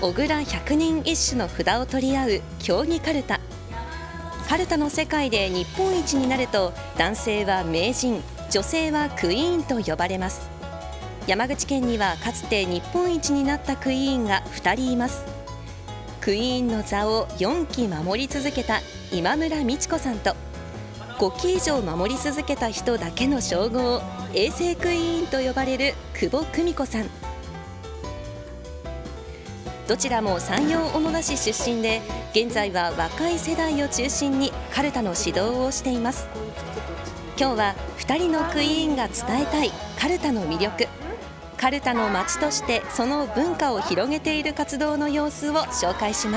小倉百人一首の札を取り合う競技かるた。かるたの世界で日本一になると、男性は名人、女性はクイーンと呼ばれます。山口県にはかつて日本一になったクイーンが2人います。クイーンの座を4期守り続けた今村美智子さんと、5期以上守り続けた人だけの称号、永世クイーンと呼ばれる久保久美子さん。どちらも山陽小野田市出身で、現在は若い世代を中心にかるたの指導をしています。今日は2人のクイーンが伝えたいかるたの魅力、かるたの町としてその文化を広げている活動の様子を紹介します。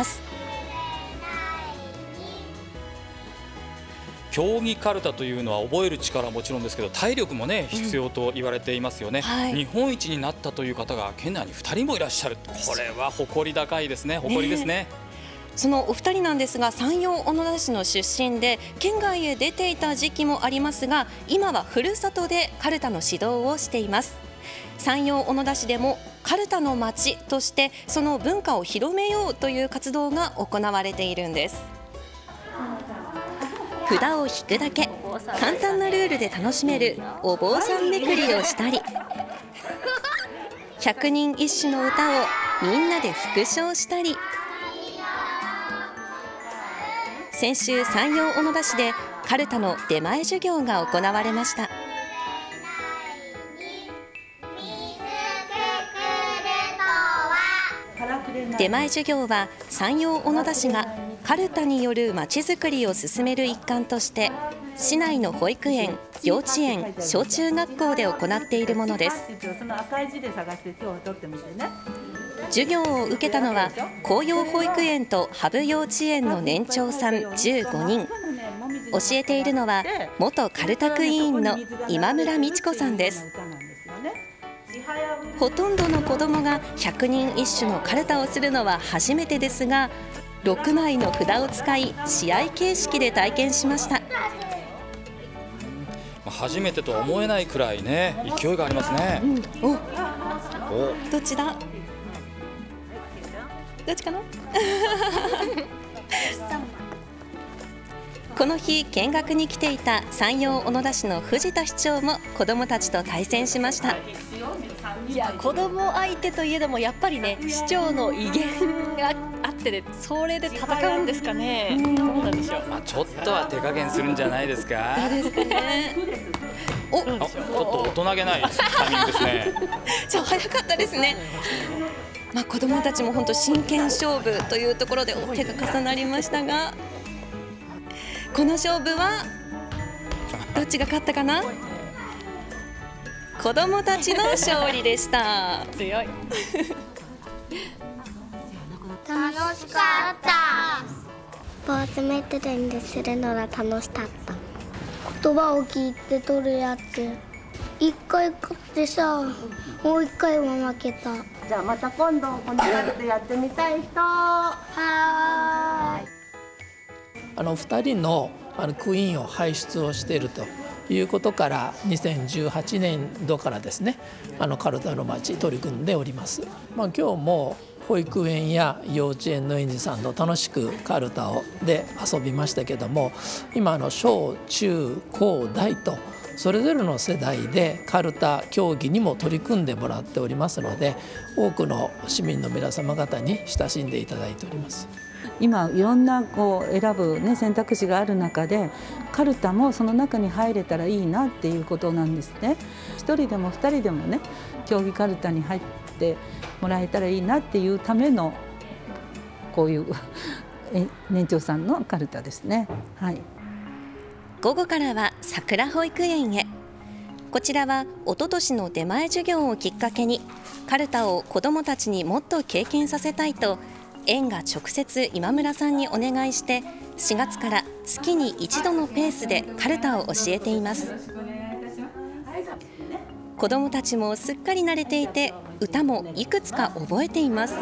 競技かるたというのは覚える力はもちろんですけど、体力もね必要と言われていますよね。日本一になったという方が県内に2人もいらっしゃる。これは誇り高いですね。誇りですね。 そのお二人なんですが、山陽小野田市の出身で県外へ出ていた時期もありますが、今はふるさとでかるたの指導をしています。山陽小野田市でもかるたの町としてその文化を広めようという活動が行われているんです。札を引くだけ、簡単なルールで楽しめるお坊さんめくりをしたり、百人一首の歌をみんなで復唱したり、先週山陽小野田市でかるたの出前授業が行われました。出前授業は山陽小野田市がかるたによるまちづくりを進める一環として、市内の保育園、幼稚園、小中学校で行っているものです。授業を受けたのは紅葉保育園と羽生幼稚園の年長さん15人。教えているのは元かるたクイーンの今村美智子さんです。ほとんどの子どもが百人一首のかるたをするのは初めてですが、6枚の札を使い試合形式で体験しました。 初めてとは思えないくらいね、勢いがありますね。どっちだ？ どっちかな？この日見学に来ていた山陽小野田市の藤田市長も子どもたちと対戦しました。 いや、子ども相手といえどもやっぱりね、市長の威厳があってね、それで戦うんですかね。どうなんでしょう。 ちょっとは手加減するんじゃないですか。 どうですかね。 ちょっと大人げないタイミングですね。 早かったですね。子どもたちも本当真剣勝負というところで手が重なりましたが、この勝負はどっちが勝ったかな？子どもたちの勝利でした。 強い。 楽しかった。ポーズメトレンでするのが楽しかった。言葉を聞いて取るやつ。一回勝ってさ、もう一回は負けた。 じゃあまた今度このカルタやってみたい人。 はーい。 2人のクイーンを輩出をしているということから、2018年度からですね、かるたの町取り組んでおります。今日も保育園や幼稚園の園児さんと楽しくかるたで遊びましたけども、今小中高大とそれぞれの世代でかるた競技にも取り組んでもらっておりますので、多くの市民の皆様方に親しんでいただいております。 今いろんな選ぶ、選択肢がある中で、かるたもその中に入れたらいいなっていうことなんですね。1人でも2人でもね、競技かるたに入ってもらえたらいいなっていうためのこういう年長さんのかるたですね。はい。 午後からは桜保育園へ。こちらは一昨年の出前授業をきっかけに、かるたを子どもたちにもっと経験させたいと、園が直接今村さんにお願いして、4月から月に1度のペースでかるたを教えています。子どもたちもすっかり慣れていて、歌もいくつか覚えています。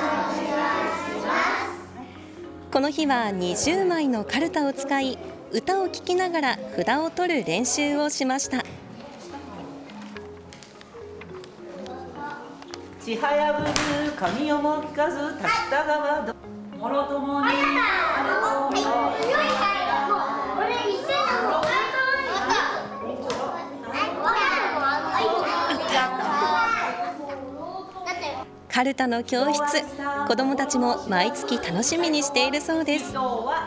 この日は20枚のかるたを使い、歌を聴きながら札を取る練習をしました。 ちはやぶる神をも聞かず立った側どもろともにカルタの教室、子どもたちも毎月楽しみにしているそうです。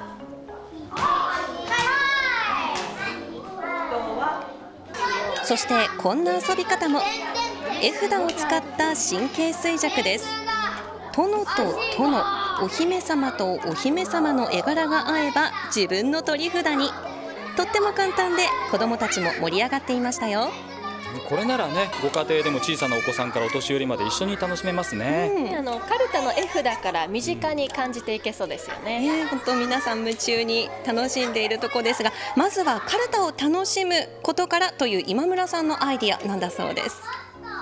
そしてこんな遊び方も、絵札を使った神経衰弱です。殿と殿、お姫様とお姫様の絵柄が合えば自分の取り札に。とっても簡単で子どもたちも盛り上がっていましたよ。 これならね、ご家庭でも小さなお子さんからお年寄りまで一緒に楽しめますね。 カルタの絵札から身近に感じていけそうですよね。 本当皆さん夢中に楽しんでいるところですが、まずはカルタを楽しむことからという今村さんのアイディアなんだそうです。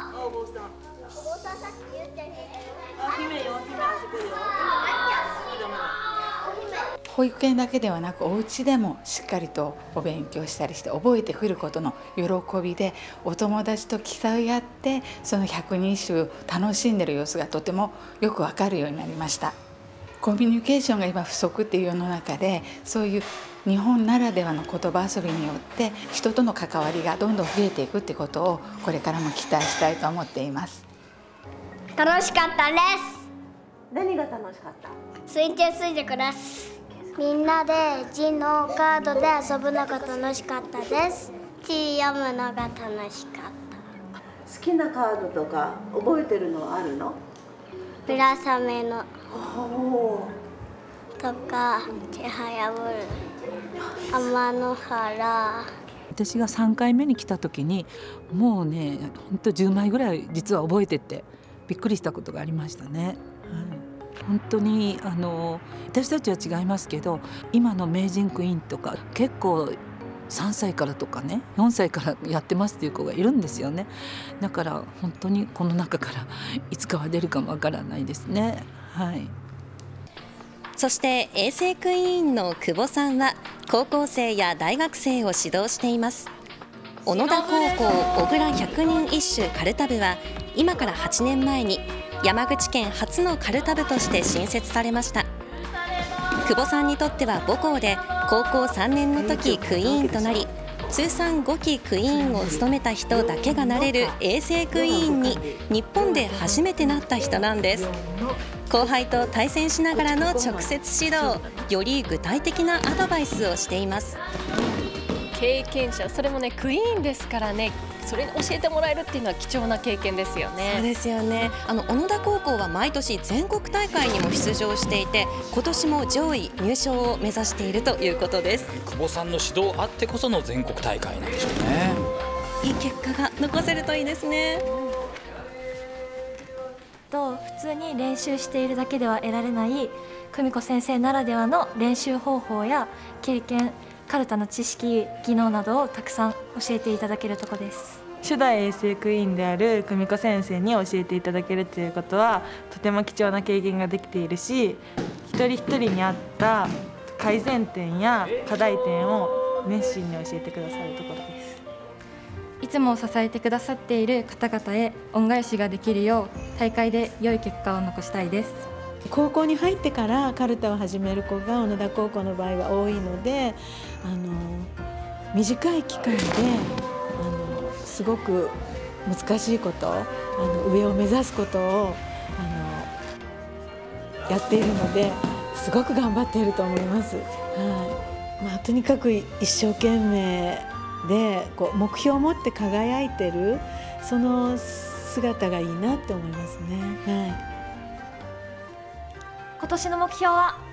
保育園だけではなくお家でもしっかりとお勉強したりして覚えてくることの喜びで、お友達と競い合ってその百人一首を楽しんでいる様子がとてもよくわかるようになりました。コミュニケーションが今不足っていう世の中で、そういう日本ならではの言葉遊びによって人との関わりがどんどん増えていくってことをこれからも期待したいと思っています。 楽しかったです。 何が楽しかった？ 神経衰弱です。みんなで字のカードで遊ぶのが楽しかったです。字読むのが楽しかった。 好きなカードとか覚えてるのはあるの？ 村雨のとか、ちはやぶる、天の原。 私が3回目に来た時にもうね、ほんと10枚ぐらい実は覚えててびっくりしたことがありましたね。本当に私たちは違いますけど、今の名人クイーンとか結構3歳からとかね、4歳からやってますっていう子がいるんですよね。だから本当にこの中からいつかは出るかもわからないですね。 そして永世クイーンの久保さんは高校生や大学生を指導しています。小野田高校小倉百人一首カルタ部は今から8年前に山口県初のカルタ部として新設されました。久保さんにとっては母校で高校3年の時クイーンとなり、通算5期クイーンを務めた人だけがなれる永世クイーンに日本で初めてなった人なんです。後輩と対戦しながらの直接指導、より具体的なアドバイスをしています。 経験者、それもねクイーンですからね、それに教えてもらえるっていうのは貴重な経験ですよね。 そうですよね。小野田高校は毎年全国大会にも出場していて、今年も上位入賞を目指しているということです。 久保さんの指導あってこその全国大会なんでしょうね。 いい結果が残せるといいですね。 普通に練習しているだけでは得られない久美子先生ならではの練習方法や経験、カルタの知識、技能などをたくさん教えていただけるところです。 初代永世クイーンである久美子先生に教えていただけるということはとても貴重な経験ができているし、一人一人に合った改善点や課題点を熱心に教えてくださるところです。 いつも支えてくださっている方々へ恩返しができるよう大会で良い結果を残したいです。 高校に入ってからカルタを始める子が小野田高校の場合は多いので、短い期間ですごく難しいこと、上を目指すことをやっているので、すごく頑張っていると思います。とにかく一生懸命で目標を持って輝いてる、その姿がいいなって思いますね。 今年の目標は